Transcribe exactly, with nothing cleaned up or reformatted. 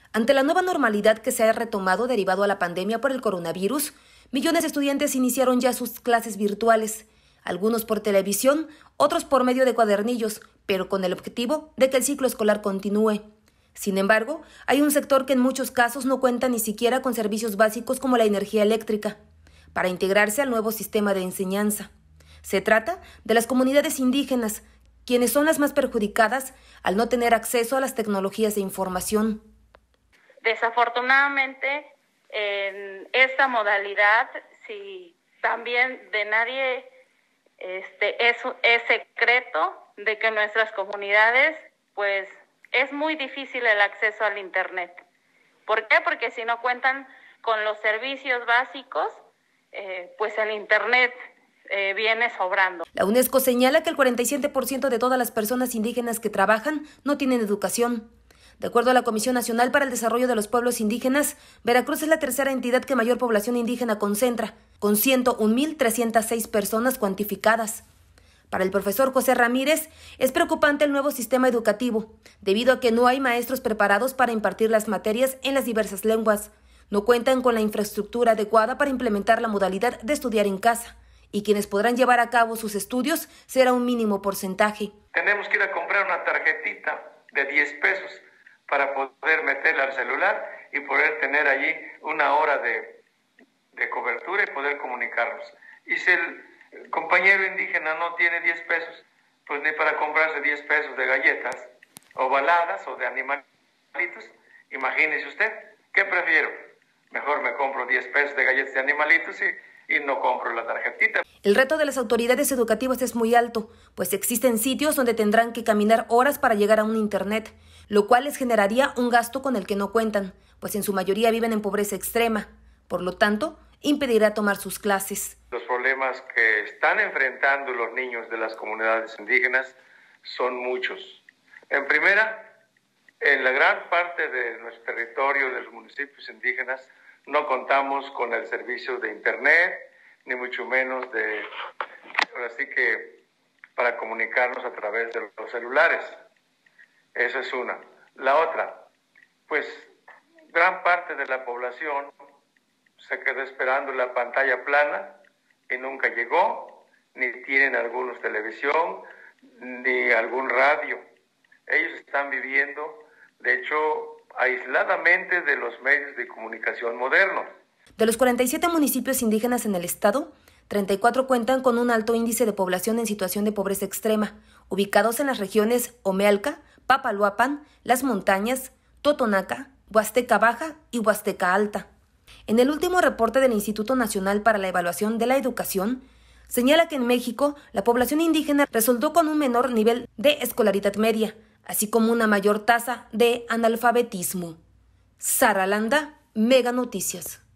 Ante la nueva normalidad que se ha retomado derivado a la pandemia por el coronavirus, millones de estudiantes iniciaron ya sus clases virtuales, algunos por televisión, otros por medio de cuadernillos, pero con el objetivo de que el ciclo escolar continúe. Sin embargo, hay un sector que en muchos casos no cuenta ni siquiera con servicios básicos como la energía eléctrica, para integrarse al nuevo sistema de enseñanza. Se trata de las comunidades indígenas, quienes son las más perjudicadas al no tener acceso a las tecnologías de información. Desafortunadamente, en esta modalidad, si también de nadie este, es, es secreto de que nuestras comunidades, pues, es muy difícil el acceso al Internet. ¿Por qué? Porque si no cuentan con los servicios básicos, eh, pues el Internet eh, viene sobrando. La UNESCO señala que el cuarenta y siete por ciento de todas las personas indígenas que trabajan no tienen educación. De acuerdo a la Comisión Nacional para el Desarrollo de los Pueblos Indígenas, Veracruz es la tercera entidad que mayor población indígena concentra, con ciento un mil trescientas seis personas cuantificadas. Para el profesor José Ramírez, es preocupante el nuevo sistema educativo, debido a que no hay maestros preparados para impartir las materias en las diversas lenguas, no cuentan con la infraestructura adecuada para implementar la modalidad de estudiar en casa, y quienes podrán llevar a cabo sus estudios será un mínimo porcentaje. Tenemos que ir a comprar una tarjetita de diez pesos para poder meterla al celular y poder tener allí una hora de, de cobertura y poder comunicarnos. Y si el El compañero indígena no tiene diez pesos, pues ni para comprarse diez pesos de galletas, o baladas, o de animalitos. Imagínese usted, ¿qué prefiero? Mejor me compro diez pesos de galletas de animalitos y, y no compro la tarjetita. El reto de las autoridades educativas es muy alto, pues existen sitios donde tendrán que caminar horas para llegar a un Internet, lo cual les generaría un gasto con el que no cuentan, pues en su mayoría viven en pobreza extrema. Por lo tanto, impedirá tomar sus clases. Los problemas que están enfrentando los niños de las comunidades indígenas son muchos. En primera, en la gran parte de nuestro territorio, de los municipios indígenas, no contamos con el servicio de Internet, ni mucho menos de, ahora sí que, para comunicarnos a través de los celulares. Esa es una. La otra, pues, gran parte de la población se quedó esperando la pantalla plana y nunca llegó, ni tienen algunos televisión, ni algún radio. Ellos están viviendo, de hecho, aisladamente de los medios de comunicación modernos. De los cuarenta y siete municipios indígenas en el estado, treinta y cuatro cuentan con un alto índice de población en situación de pobreza extrema, ubicados en las regiones Omealca, Papaloapan, Las Montañas, Totonaca, Huasteca Baja y Huasteca Alta. En el último reporte del Instituto Nacional para la Evaluación de la Educación, señala que en México la población indígena resultó con un menor nivel de escolaridad media, así como una mayor tasa de analfabetismo. Sara Landa, Mega Noticias.